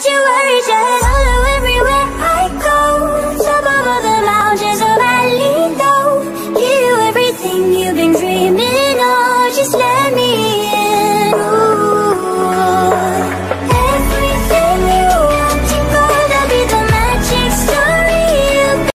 Don't you worry, just follow everywhere I go. Top of all the mountains of Valley low. Give you everything you've been dreaming